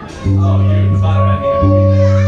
Oh, you thought I needed to be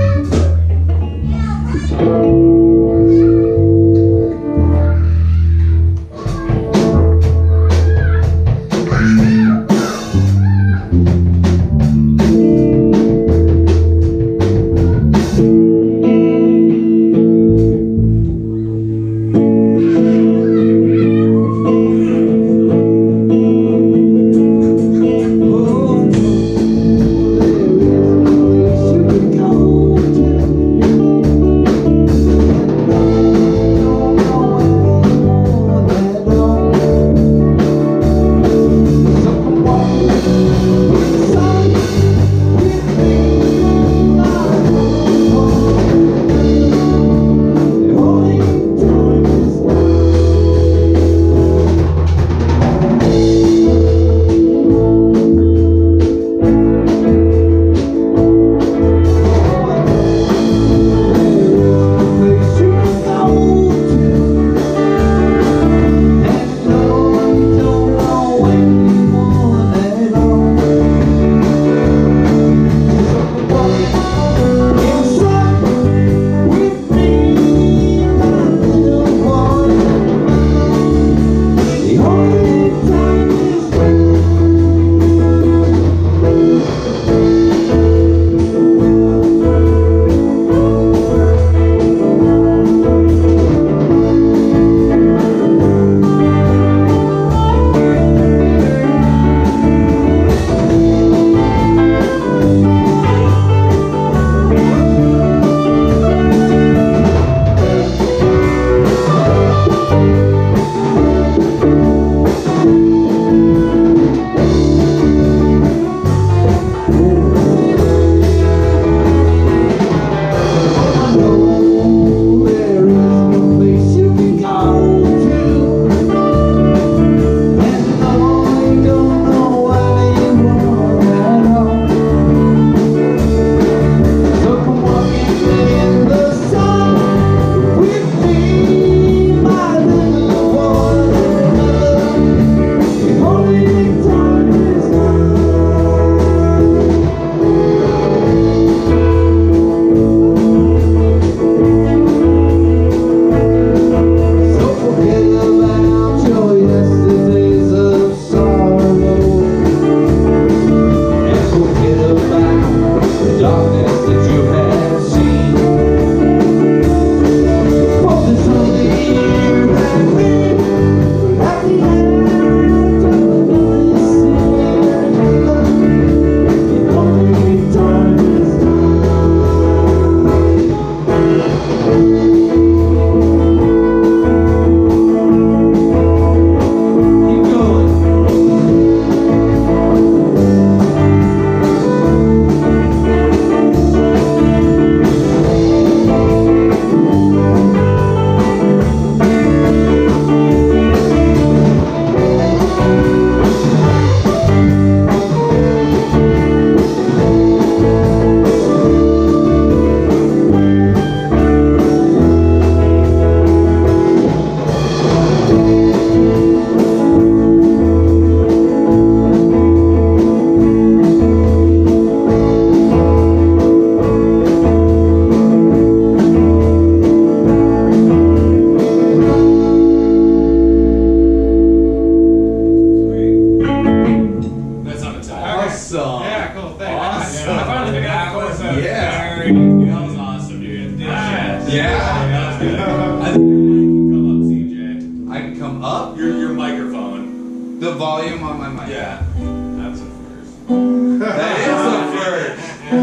The volume on my mic. Yeah, that's a first. That is a first.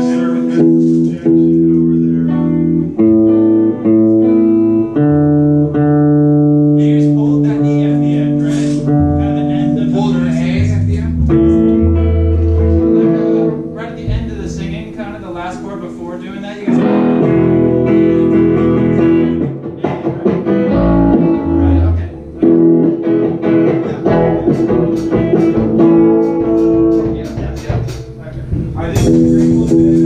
You just hold that E at the end, right? At the end of Hold the an verse. A at the end. Right at the end of the singing, kind of the last chord before doing that, you guys. Right, okay. Yeah. I think it's